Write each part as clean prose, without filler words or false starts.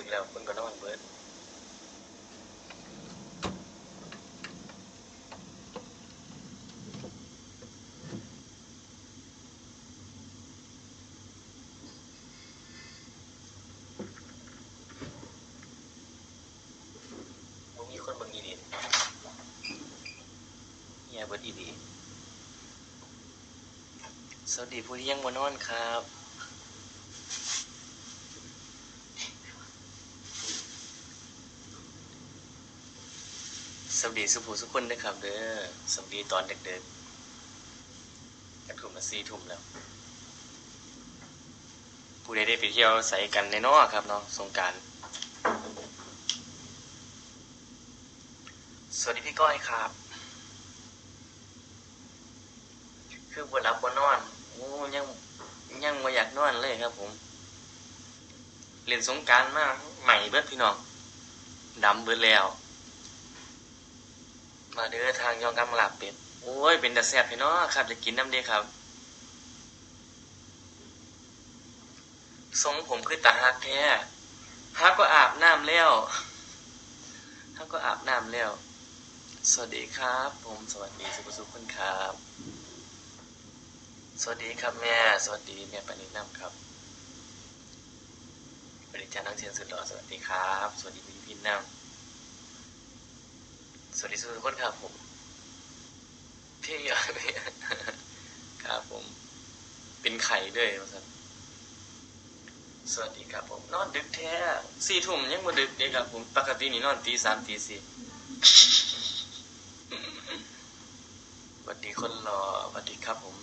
ดึกแล้วคนก็นอนเบิดบ่มีคนเบิ่งอีดีเฮียเบิดอีดีสวัสดีผู้ที่ยังบ่นอนครับสวัสดีสุภูสุคนด้วยครับเด้อสวัสดีตอนดึกๆจะทุ่มละ4 ทุ่มแล้วผู้ใดได้ไปเที่ยวใส่กันในน้อครับเนาะสงกรานต์สวัสดีพี่ก้อยครับคือบ่หลับบ่นอนโอ้ยังบ่อยากนอนเลยครับผมเล่นสงกรานต์มาใหม่เบิดพี่น้องดำเบิดแล้วมาเด้อทางยองกำลาบเป็ดโอ้ยเป็นตาแซ่บพี่น้องครับจะกินน้ำเด้ครับทรงผมคือตาฮักแท้ฮักก็อาบน้ำแล้วฮักก็อาบน้ำแล้วสวัสดีครับผมสวัสดีสุขคนครับสวัสดีครับแม่สวัสดีแม่ปณิน้ำครับปริจานังเชียนสุดหล่อสวัสดีครับสวัสดีพี่น้ำสวัสดีทุกคนครับผมพี่ใหญ่ครับผมเป็นไข่ด้วยครับสวัสดีครับผมนอนดึกแท้4 ทุ่มยังบ่ดึกเลยครับผมปกตินี่นอนตี 3 ตี 4สวัสดีคนรอสวัสดีครับผม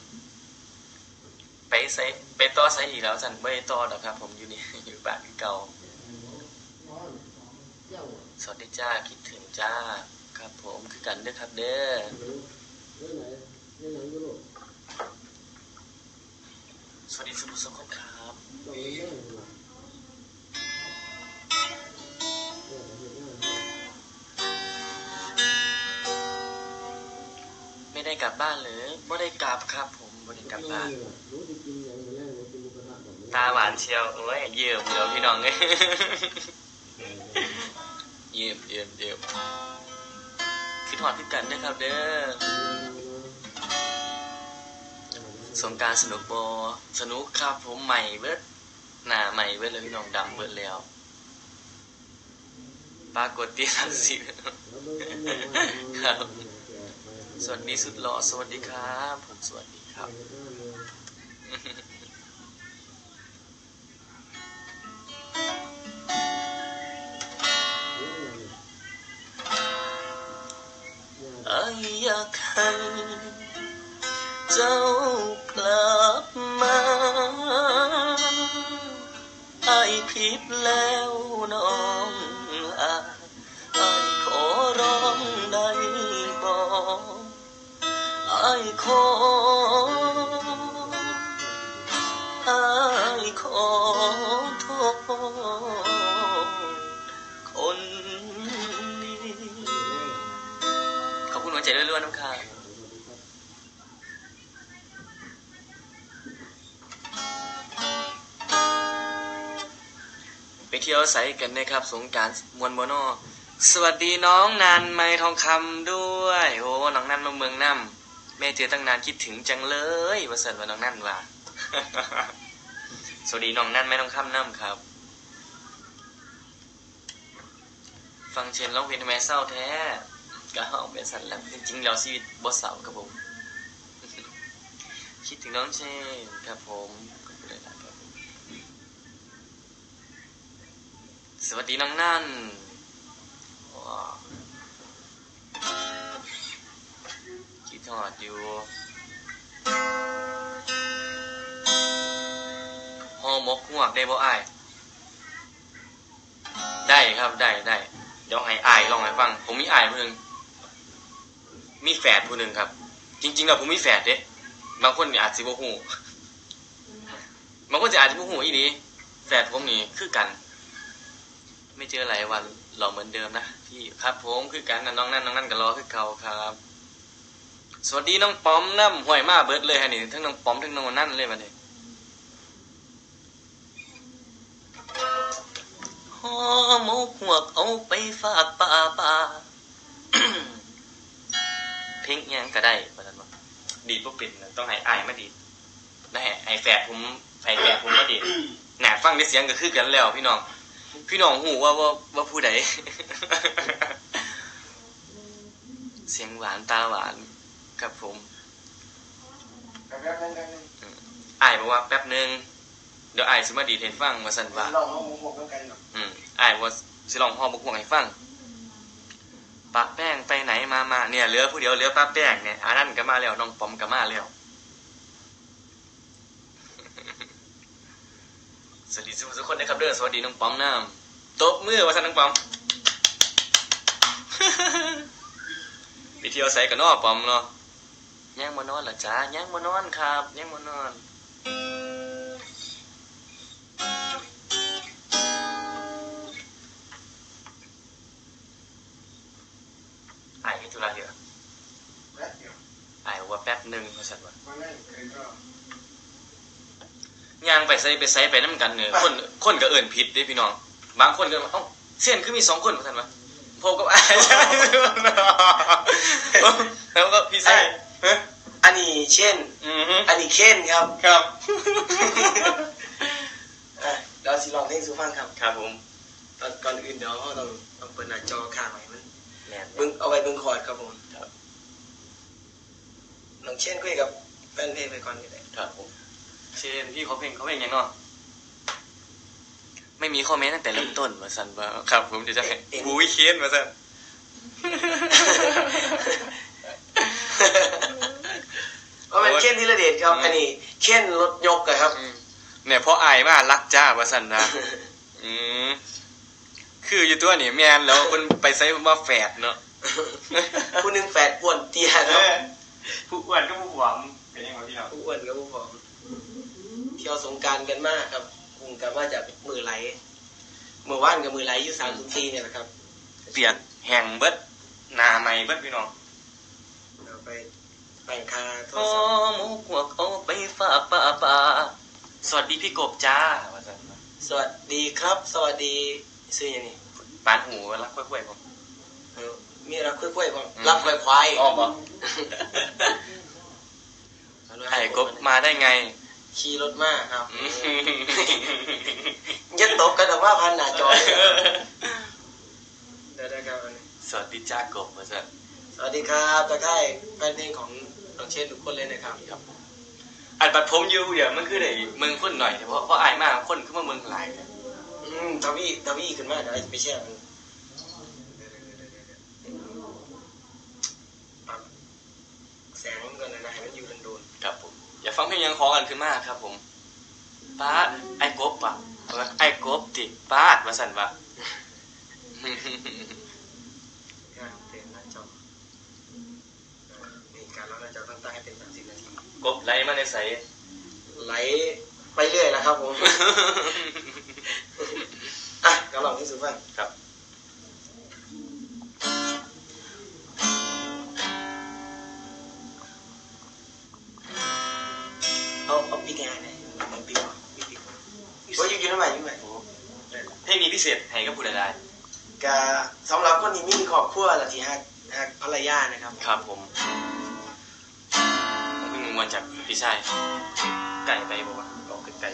ไปต่อไซอีกแล้วสั่นไม่ต่อหรอกครับผมอยู่นี่อยู่บ้านเก่าสวัสดีจ้าคิดถึงจ้าครับผมคือกันเด้อครับเด้อสวัสดีสุขคนครับไม่ได้กลับบ้านหรือไม่ได้กลับครับผมไม่ได้กลับบ้านตาหวานเชียวโอ้ยเยี่ยมเดี๋ยวพี่น้องเอ้ยเยี่ยมคิดหอดคิดกันนะครับเด้อสงกรานต์สนุกบ่สนุกครับผมใหม่เบิดหน้าใหม่เบิดเลยพี่น้องดำเบิดแล้วปรากฏตีทันสิครับสวัสดีสุดหล่อสวัสดีครับผมสวัสดีครับอยากให้เจ้ากลับมาอ้ายผิดแล้วน้องอ้ายขอร้องได้บ่อ้ายขอโทษคนดีขอบคุณหัวใจล้วนๆน้ำค้างไปเที่ยวใส่กันนะครับสงกรานต์มวลโมโนสวัสดีน้องนันไม้ทองคำด้วยโอ้น้องนันมาเมืองน้ำแม่เจอตั้งนานคิดถึงจังเลยว่าสันว่าน้องนันว่า สวัสดีน้องนันไม้ทองคำน้ำครับฟังเชนร้องเพลงทำไมเศร้าแท้ก็เอาเป็นสันแล้วจริงๆแล้วชีวิตบ่เศร้าครับผม คิดถึงน้องเชนครับผมสวัสดีน้องนั่นคิดทอดอยู่ห่อหมกหวกได้บ่อ้ายได้ครับได้เดี๋ยวให้อ้ายลองให้ฟังผมมีอ้ายผู้นึงมีแฝดผู้นึงครับจริงๆแล้วผมมีแฝดเด้บางคนนี่อาจสิบ่ฮู้บางคนจะอาจจะบ่ฮู้อีหลีแฝดผมนี่คือกันไม่เจอหลายวันหล่อเหมือนเดิมนะพี่ครับผมคือกันน้องนั่นก็รอคือเก่าครับสวัสดีน้องป๋อมน้ำห่วยมาเบิดเลยฮะนี่ทั้งน้องป๋อมทั้งน้องนั่นเลยมาเนี่ยหอหมกหวกเอาไปฝากป่า เพลงยังก็ได้ประมาณว่าดีดบ่เป็นนะต้องให้อายมาดีดได้ให้แฝดผมมาดีดหนาฟังได้เสียงก็คือกันแล้วพี่น้องหูว่าผู้ใด เสียงหวานตาหวานครับผมอายบอกว่าแป๊บนึงเดี๋ยวอายสิมาดีดให้ฟังว่าซั่นว่าลองห้องหมกกันเนาะอายว่าสิลองห้องหมกให้ฟังปะแป้งไปไหนมาเนี่ยเหลือผู้เดียวเหลือป้าแป้งเนี่ยอันนั้นก็มาแล้วน้องปอมก็มาแล้วสวัสดีทุกคนนะครับเด้อสวัสดีน้องปอมน้ำตบมือว่าซั่นน้องปอม ไปเที่ยวไสกันเนาะปอมเนาะยังบ่นอนเหรอจ๊ะยังบ่นอนครับยังบ่นอนไอ้ธุระเยอะไอ้ว่าแป๊บนึงว่าซั่นว่าย่างไปไสไปนำกันเด้อคนก็เอิ้นผิดเด้พี่น้องบางคนก็เอ้าเส้นคือมี2คนว่าซั่นว่าผมกับไอ้แล้วก็พี่ไส้อันนี้เช่นอันนี้เค้นครับครับเราสิลองเพลงสู่ฟังครับครับผมตอนก่อนอื่นเดี๋ยวเราต้องเปิดหน้าจอข้างไว้มันเบิ่งเอาไว้เบิ่งคอร์ดครับผมครับน้องเช่นคุยกับแฟนเพลงไปก่อนก็ได้ครับผมเช่นพี่เขาเพลงยังเนาะไม่มีคอมเมนต์ตั้งแต่เริ่มต้นว่าซั่นว่าครับผมจะให้บูวิเคนว่าซั่นว่ามันเค้นธีรเดชครับอันนี้เค้นรถยกอะครับเนี่ยพออายมารักจ้าว่าซั่นนะคืออยู่ตัวนี่แม่นแล้วเพิ่นไปไสเพิ่นว่าแฝดเนาะผู้นึงแฝดอ้วนเตี้ยครับผู้อ้วนกับผู้ผอมเป็นจังได๋พี่น้องผู้อ้วนกับผู้ผอมเที่ยวสงกรานต์กันมากครับคงกับว่าจะมือไหลเมื่อวานกับมือไหลอยู่304เนี่ยแหละครับเปียกแห้งเบิดหน้าใหม่เบิดพี่น้องเอาไปแต่งคาโทรศัพท์หมูพวกเอาไปฝากป่าสวัสดีพี่กบจ้าว่าซั่นสวัสดีครับสวัสดีชื่อหยังนี่ปานหูรักค่อยๆบ่มีรักค่อยๆบ่รักควายอ้อบ่ไอ้กบมาได้ไงขี่รถมาครับอย่าตบกันแต่ว่าพันหน้าจอได้ครับสวัสดีจ้ากบว่าซั่นสวัสดีครับทักทายแฟนเพลงของน้องเชนทุกคนเลยนะครับครับอันบัดผมอยู่เดี๋ยวมันคือได้เมืองคนหน่อยเพราะอายมากคนคือมาเมืองหลายทวีขึ้นมาเดี๋ยวไปแช่มันปรับแสงกันนะให้มันอยู่โดนครับผมอย่าฟังเพลงยังขอกันขึ้นมาครับผมป้าไอ้กบป่ะไอ้กบติป้าว่าซั่นว่าตั้งให้เป็น30 นาทีกบไหลมาในใสไหลไปเรื่อยนะครับผมกำลังที่สุดฟังครับเอาปีกงานเลยเอาปีว่าอยู่ทำไมเพลงนี้พิเศษให้กับผู้ใดๆก็สำหรับคนที่มีครอบครัวและที่ฮักภรรยานะครับครับผมมันจากพี่ชายไก่ไปบอกว่าออกไก่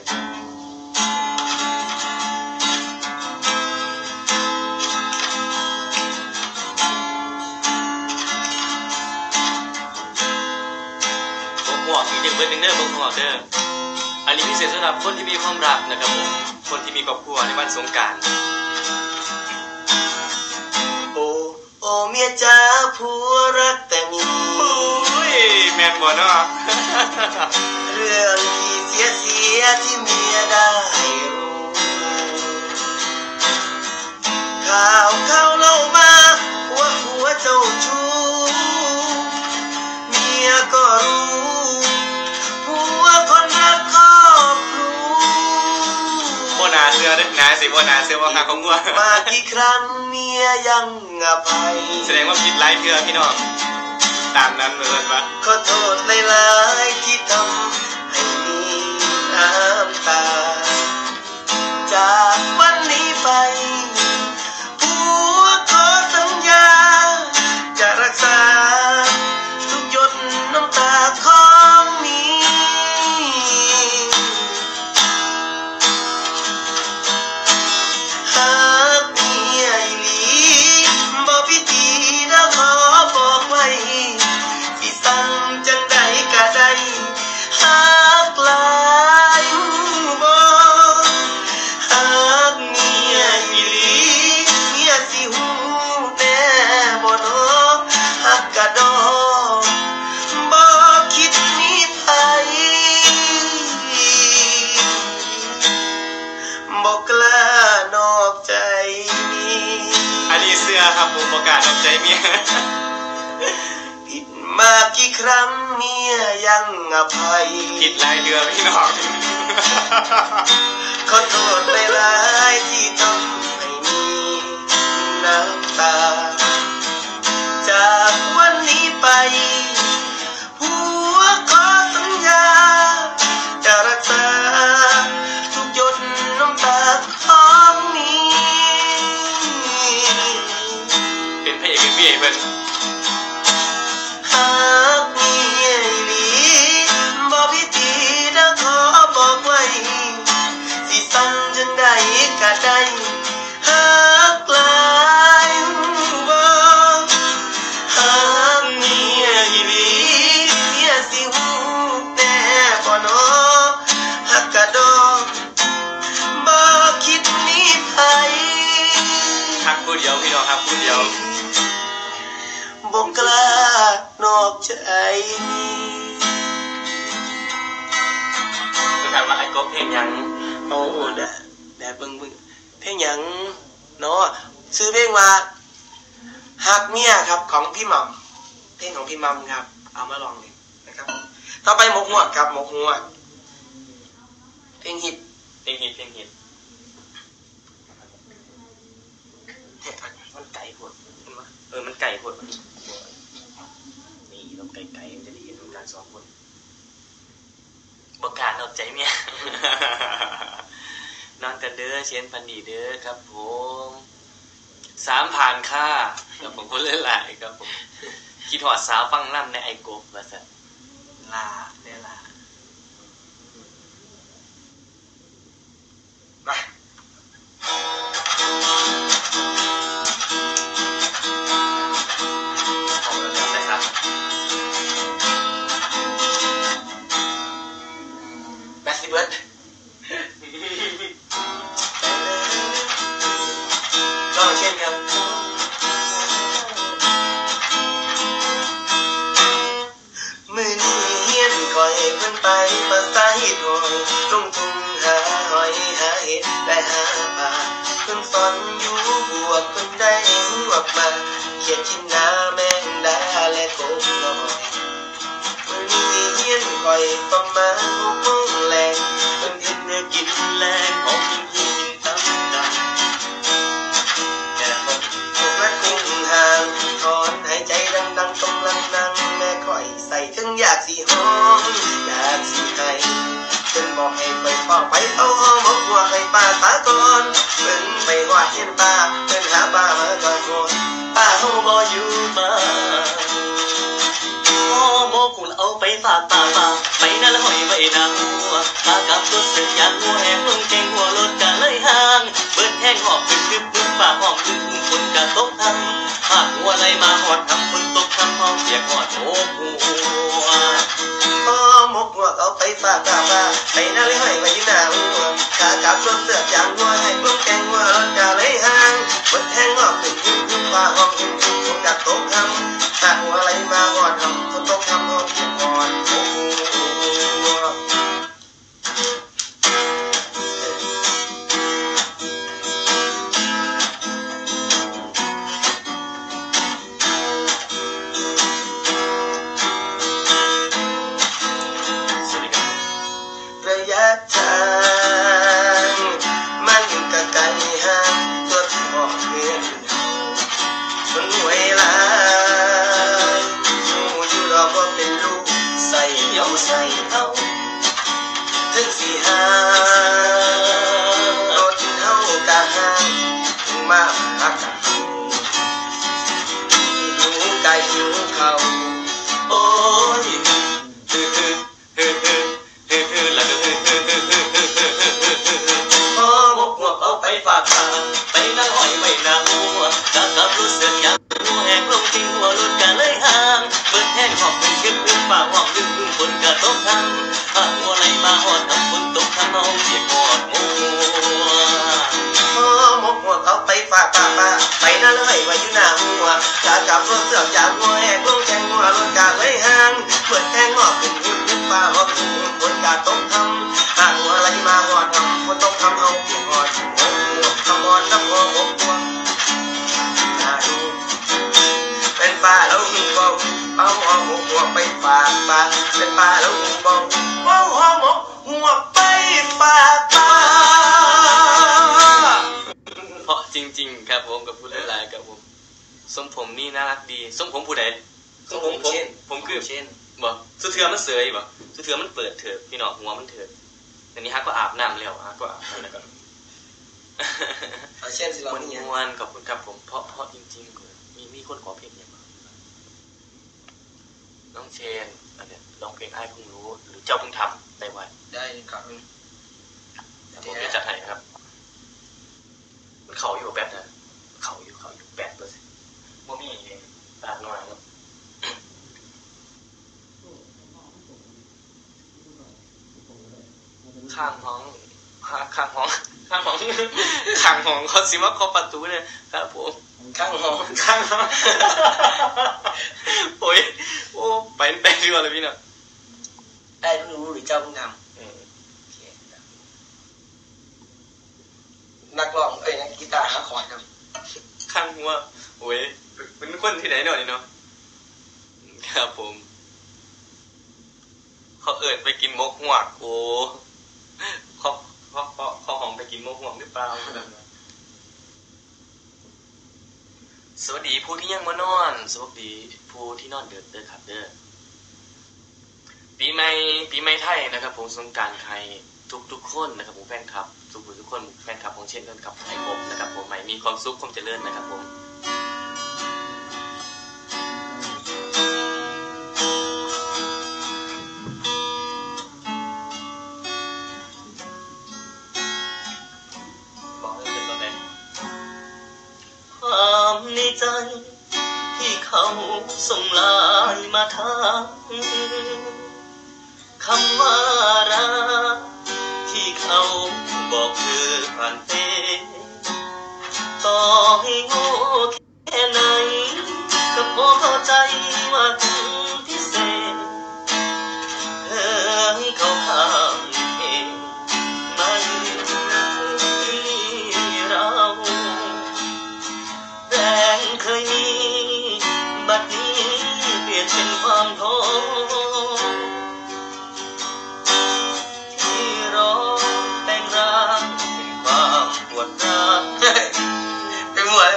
หัวอีกอย่างเบอร์หนึ่งเด้อบนหัวเด้ออันนี้พิเศษสำหรับคนที่มีความรักนะครับผมคนที่มีครอบครัวในวันสงกรานต์โอ้เมียจ้าผัวรักแต่มีแม่นบ่เนาะเรื่องที่เสียที่เมียได้รู้ข่าวเล่ามาว่าผัวเจ้าชู้เมียก็รู้ผัวคนรักครอบครัวบ่น่าเชื่อเด้อนะสิบ่น่าเชื่อว่าหาของงัวมากี่ครั้งเมียยังอภัยแสดงว่าผิดหลายเทื่อพี่น้องตามนั้นเลยว่าขอโทษหลายๆที่ทำให้มีน้ำตาจากวันนี้ไปนะครับผมประกาศนอกใจเมียผิดมากี่ครั้งเมียยังอภัยผิดลายเรือพี่น้องขอโทษหลายๆที่ทำให้มีน้ำตา จากวันนี้ไปหัวขอสัญญา จะรักษาทุกหยดน้ำตาของเมียเป็นพระเอกเป็นพี่เอกเป็นหากมีอีหลีบ่พิธีนะขอบอกไว้สิสั่งจังใดก็ได้หากหลายบ่หากมีอีหลีเมียสิฮู้แน่บ่น้อหักกะดอกบ่คิดหนีไผฮักผู้เดียวพี่น้องฮักผู้เดียวบ่กล้านอกใจก็ถามว่าไอ้กบเพลงหยังโอ้แดดเบิ่งเพลงหยังเนาะชื่อเพลงว่าหักเมียครับของพี่หม่ำเพลงของพี่หม่ำครับเอามาลองเลยนะครับต่อไปหมกหัวกครับหมกหัวกเพลงฮิตเพลงฮิตเพลงฮิตมันไก่ปวดเห็นไหมมันไก่พดนี่ต้องไก่มันจะได้เห็นการสองคนประกาศนอกใจเมีย นอนกันเด้อเชียนพันดีเด้อครับผม3ผ่านค่าแล้วผมก็เลื่อนหลายครับผมคิดหอดสาวฟังล่ำในไอกบว่าสันลาเนี่ยลามาของเราจะใส่ครับแบสซิเบิร์ดลองเช่นครับมือนี้เฮียนคอยเพิ่นไปภาษาฮิตหอยลงทุ่งหาหอยหาเห็ดและหาปลาเพิ่นสอนอยู่บวกเพิ่นได้หัวมาเขียนชิ้นนาแมงดาและกบน้อยมือนี้เฮียนคอยประมาณ6 โมงแลงเพิ่นเฮ็ดแนวกินแลงของกินกินตำดำแต่ผมพวกนักกุ้งห่างถอนหายใจดังๆกำลังนั่งแม่คอยใส่ถึงอยากสิหอมอยากสิให้เพิ่นบอกให้ไปเฝ้าไปเอาหอมกหัวให้ป้าตาก่อนเพิ่นไปหอดเห็นป้าเพิ่นหาป้ามาก่อนหมดป้าเฮาบ่อยู่บ้านพ่อโมกุลเอาไปฝากป่าไปนั่นละหอยไว้นาหัวปากับรถเสือกยางหัวแหงลงแกงหัวรถกะเลยห่างเบิดแห้งหอบขึ้นดึบพึ่งป่าห้องขึ้นฝนกะตกทำหากหัวไหลมาหอดทำฝนตกทำห้องเปียกหอดโอ้หัวพอหมกหัวเอาไปฝากป้าไปนั่นเลยให้ไว้อยู่หน้าหัวขากลับรถเสือกยางหัวให้ปลุกแกงหัวรถกะเลยห่างเบิดแห้งหอบขึ้นพึ่งป่าห้องขึ้นฝนกะตกทำหากหัวไหลมาหอดทำฝนตกทำห้องเปียกหอดโอ้โหสวัสดีครับระยะทางมันก็ไกลห่างตัวที่บอกเพื่อนมันเวลาอยู่รอบว่าเป็นลูกใส่เอาใส่เอาถึงสิหารถเฮากะห่างถึงมาหักอยู่ไกลอยู่เขาโอ้ยฮือฮือฮือฮือฮือฮือแล้วก็ฮือฮือฮือฮือฮือฮือฮือฮือฮือพ่อหมกหัวเอาไปฝากป่าไปนั่งหอยไว้นาหัวกะกับรถเสือกยางหัวแหงลงแกงหัวรถกะเลยห่างเบิดแห้งหอบขึ้นพึ่งป่าห้องขึ้นฝนกะตกทำหากหัวไหลมาหอดทำฝนตกทำเอาเปียกหอดหัวพ่อหมกหัวเอาไปฝากป้าไปนั่นเลยไว้อยู่หน้าหัวขากลับรถเสือกยางหัวแหกลงแกงหัวรถกะเลยห่างเปิดแทงหอบขึ้นพึ่งป่าหอบขึ้นฝนกะตกทำหากหัวไหลมาหอดทำฝนตกทำเอาเปียกหอดหัวทำหอดน้ำหัวหกหัวน่าดูฝากฟังเป็นป่าแล้วหูเบาเว้าหอมกหัวไปฝากป่าเพราะจริงๆครับผมกับผู้หลายๆครับผมทรงผมนี่น่ารักดีทรงผมผู้ใดทรงผมคือเช่นบ่สุเทือมันเสยบ่สุเทือมันเปิดเถิดพี่น้องหัวมันเถิดอันนี้ฮักก็อาบน้ำแล้วฮักก็อาบน้ำแล้วก็เช่นสิเรามันเนี่ยมวนขอบคุณครับผมเพราะจริงๆมีคนขอเพลงเนี่ยน้องเชนอันเนี้ยร้องเพลงไอ้เพิ่งรู้หรือเจ้าเพิ่งทำได้ไว้ได้ครับผมจะจัดให้ครับมันเข่าอยู่แป๊บนะเข่าอยู่8%ว่ามีตาหน่อยครับข้างห้องเขาสิว่าเขาประตูเลยครับผมข้างหอโอ้ยโอ้ไปเรือเลยพี่เนาะได้เพิ่งรู้หรือเจ้าเพิ่งทำนักร้องนักกีตาร์หาคอร์ดครับข้างหัวโอ้ยเป็นคนที่ไหนหน่อยเนาะครับผมเขาเอิญไปกินมกหวกโอ้เขาหอมไปกินมกหวกหรือเปล่าสวัสดีผู้ที่ยังมานอนสวัสดีผู้ที่นอนเด้อครับเด้อปีใหม่ไทยนะครับผมสงกรานต์ไทยทุกคนนะครับผมแฟนคลับทุกคนแฟนคลับของเช่นกันกับไอ้ผมนะครับผมใหม่มีความสุขความเจริญนะครับผมบอกเลยเป็นตอนไหนความในใจที่เขาส่งไลน์มาถามคำว่ารักที่เขาบอกเธอผ่านเฟซต่อให้โง่แค่ไหนก็พอเข้าใจว่าถึงพิเศษเธอให้เขาข้ามเองไม่เรา แรงเคยมีบัดนี้เปลี่ยนเป็นความท้อที่รอแต่งร่างเป็นความปวดร้าวไปมั่วเลย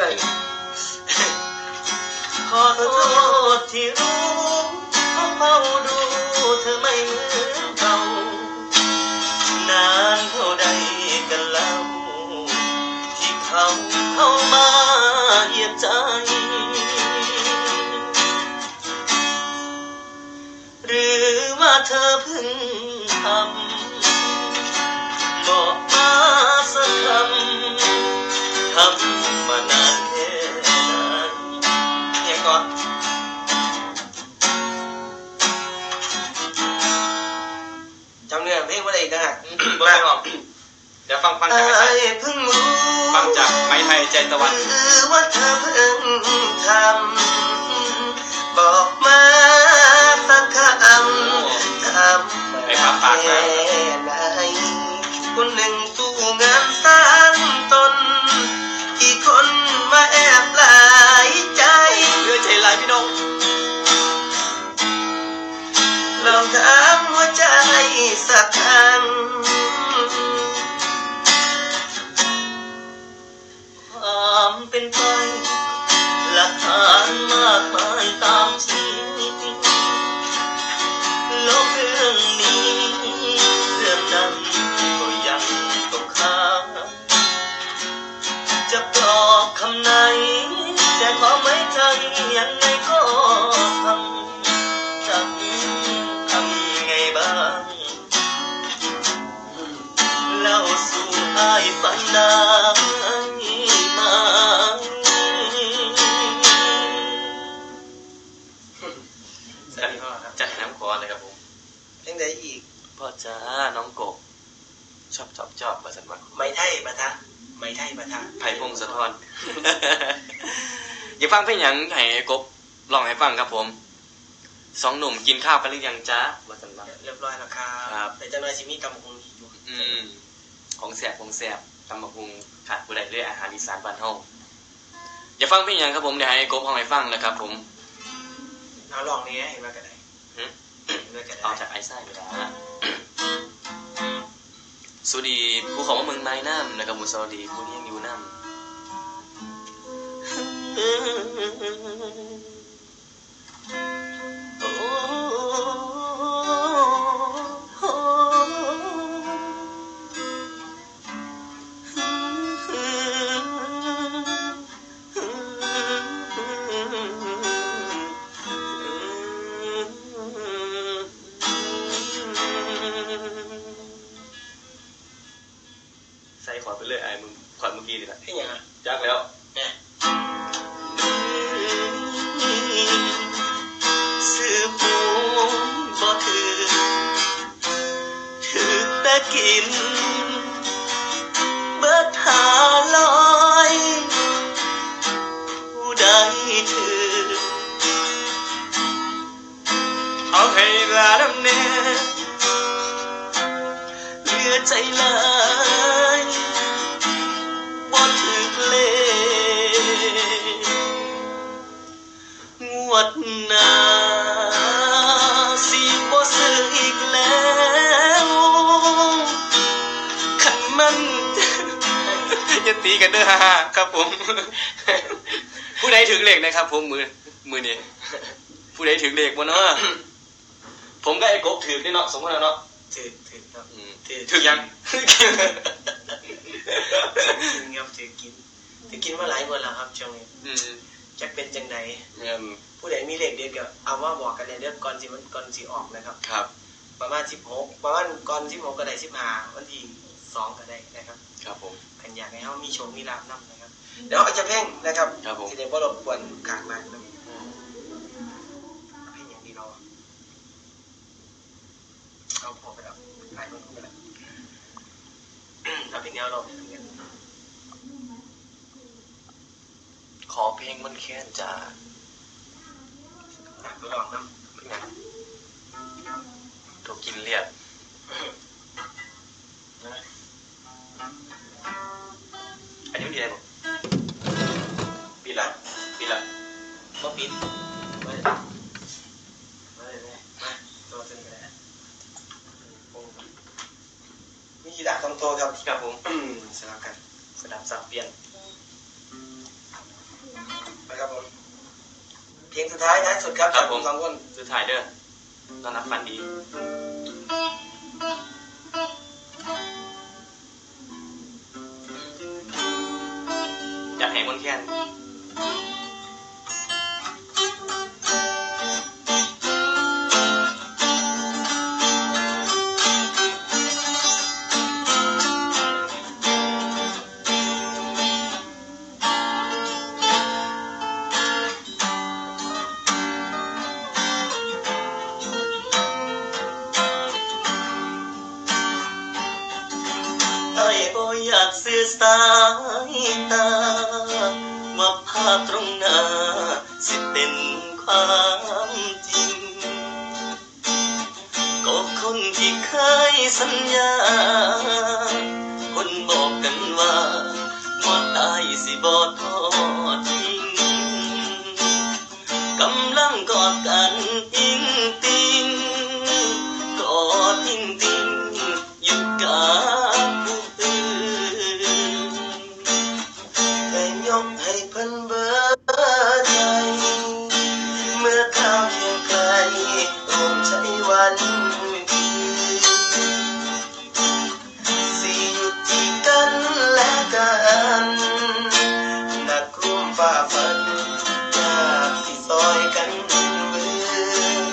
ขอโทษที่รู้เขาเฝ้าดูเธอไม่เหมือนเก่านานเท่าใดกันแล้วที่เขาเข้ามาเหยียบใจหรือว่าเธอเพิ่งทำบอกมาสักคำทำมานานแค่นั้นเนี่ยก่อนจำเนื้อเพลงว่าอะไรกันฮะเบอร์ไม่ออกเดี๋ยวฟังจากไม้ไทยเพิ่งรู้ฟังจากไม้ไทยใจตะวันหรือว่าเธอเพิ่งทำบอกมาสักคำทำไอ้ครับปากนะไหนคนหนึ่งตู้งานสร้างตนกี่คนมาแอบหลายใจเพื่อใจร้ายพี่น้องลองถามหัวใจสักครั้งความเป็นไปหลักฐานมากมายตามที่ลบเรื่องนี้เรื่องนั้นก็ยังตกค้างจะปลอบคำไหนแต่ความไว้ใจยังไงก็พังจะทำไงบ้างเล่าสู่อ้ายฟังได้ไหมจัดให้น้ำคอเลยครับผมเพลงใดอีกพ่อจ้าน้องกบชอบมาสันวันไม่ไทยปะทะไม่ไทยปะทะไผ่พงศธร อย่าฟังเพลงหยังให้กบลองให้ฟังครับผมสองหนุ่มกินข้าวกันหรือยังจ้ามาสันวันเรียบร้อยแล้วครัครับแต่เจะน้อยชิมีตำบักหุ่งอีกอยู่ของแสบตำบักหุ่งขาดบุได้เลยอาหารอีสานบ้านเฮาอย่าฟังเพลงหยังครับผมเดี๋ยวให้กบห้องให้ฟังนะครับผมเอาลองนี้ให้มากันได้หึด้วยกันเอาจากไอ้ไส้ไปละสวัสดีผู้ของว่าเมืองไม้น้ำนะครับมุสวัสดีผู้ที่ยังอยู่น้ำโอ้โใส่ขอดไปเลยไอ้มึงขอดเมื่อกี้นี่แหละให้ยังไงจักแล้วเนี่ยซื้อหูบ่ถือแต่กินเบิดหาลอยผู้ใดถือเอาให้ลาดำเนินเหลือใจหลายบ่ถือเลงวดหน้าสิบ่ซื้ออีกแล้วคันมัน อย่าตีกันเด้อฮ่าครับผม ผู้ใดถึงเลขนะครับผมมือนี้ผู้ใดถึงเลขบ่เนาะ ผมก็ไอ้กบถือได้เนาะสมมติแล้วเนาะถือครับถือถึงยังถือครับถือกินมาหลายวันแล้วครับช่วงนี้จะเป็นจังไหนผู้ใดมีเลขเด็ดก็เอาว่าบอกกันเลยเด้อก่อนสิออกนะครับครับประมาณ16ประมาณก่อน16ก็ได้15วันที่2ก็ได้นะครับครับผมกันอยากให้เฮามีโชคมีลาภนำนะครับเดี๋ยวเอาจะเพ่งนะครับครับผมสิได้บ่รบกวนข้างมากนะเพ่งอย่างดีเนาะเอาพอไปแล้วหลายคนไปแล้วเอาเพ่งแนวลงขอเพลงมันแค้นจ้าทดลองนะเป็นไงถูกกินเลียดอันนี้ดีอะไรผมปีละบ่ปิดมาตัวซึ่งกันแล้วมีกีฬาต้องโตครับครับผมสลับกันสลับสับเปลี่ยนนะครับผมเพลงสุดท้ายนะสุดครับจากผมสองคนสุดท้ายเด้อตอนรับฝันดีอยากให้มันแค้น ไอ้บ่อยากสื่อสายตาว่าภาพตรงหน้าสิเป็นความจริงก็คนที่เคยสัญญาคนบอกกันว่าบ่ตายสิบ่ทอดทิ้งกำลังกอดกันอิงติงกอดทิ้งอยู่กับผู้อื่นให้ยกให้เพิ่นเบิดใจเมื่อข้าวเพียงไกลร่วมใช้วันคืนสิอยู่ที่กันและกันนักกลุ่มฝ่าฟันอยากสิซอยกันเบื่อ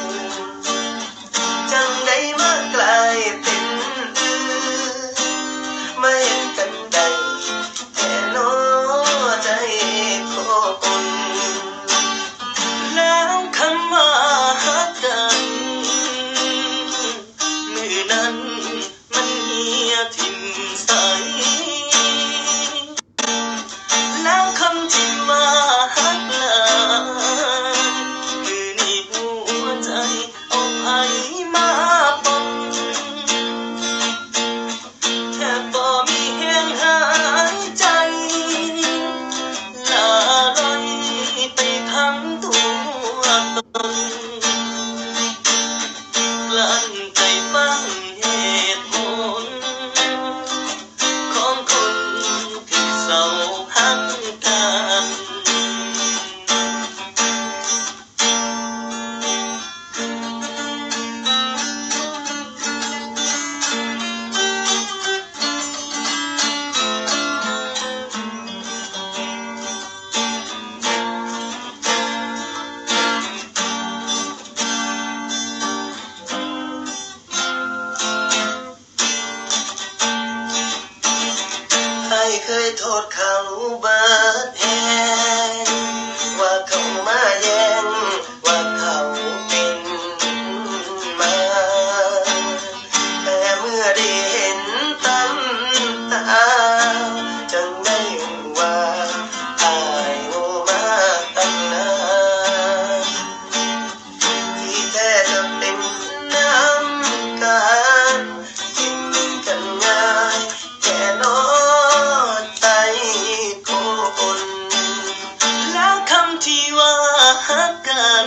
เคยโทษเขาเบิดแหงว่าเขามาแย่งว่าเขาเป็นมาแต่เมื่อได้เห็นตำตาจังได้ว่าอายโง่มาตั้งนานที่แท้จะเป็นน้ำกันกินกันง่ายแค่นอนใจคนแล้วคำที่ว่าฮักกัน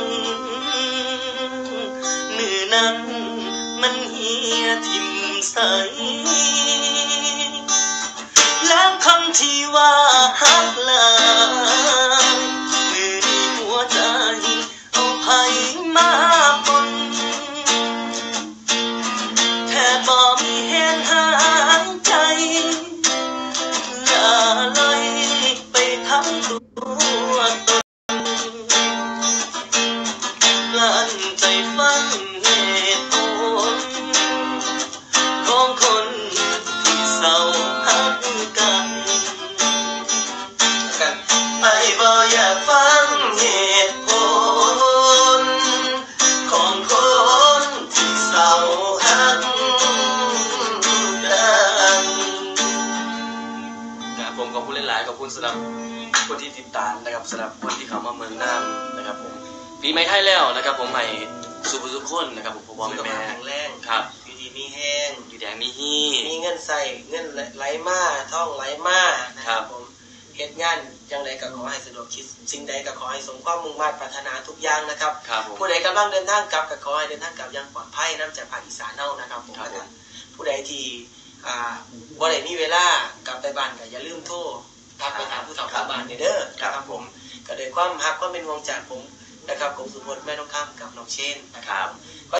มือนั้นมันเหียทิมใสแล้วคำที่ว่าฮักหลายมือนี้หัวใจเอาไผมาปนแทบบ่มีแห้งหายใจละลอยไปทั้งตัวตนกลั้นใจฟังเหตุผลของคนที่เศร้าหักกันไอ้บ่อยากฟังเหตุผลของคนที่เศร้าหักกันนะครับผมขอบคุณหลายๆขอบคุณสำหรับคนที่ติดตามนะครับสำหรับคนที่เข้ามาเมืองน้ำนะครับผมปีใหม่ไทยแล้วนะครับผมให้สุขคนนะครับผมพ่อสุขแม่ภาพแข็งแรงครับอยู่ดีมีแห้งอยู่แดงมีฮี่มีเงินใส่เงินไหลมาท่องไหลมานะคครัรับบ ผมเฮ็ดงานจังใดก็ขอให้สะดวกคิดสิ่งใดก็ขอให้สมความมุ่งมั่นปรารถนาทุกอย่างนะครับครับผมผู้ใดกำลังเดินทางกลับก็ขอให้เดินทางกลับอย่างปลอดภัยน้ำจากภาคอีสานเน่านะครับผมครับผมผู้ใดที่บ่ได้มีเวลากลับไปบ้านก็อย่าลืมโทรทักไปถามผู้เฒ่าข้างบ้านเด้อครับผมก็ด้วยความฮักความเป็นห่วงจากผมนะครับผมสุพจน์แม่น้องข้ามกับน้องเชนนะครับ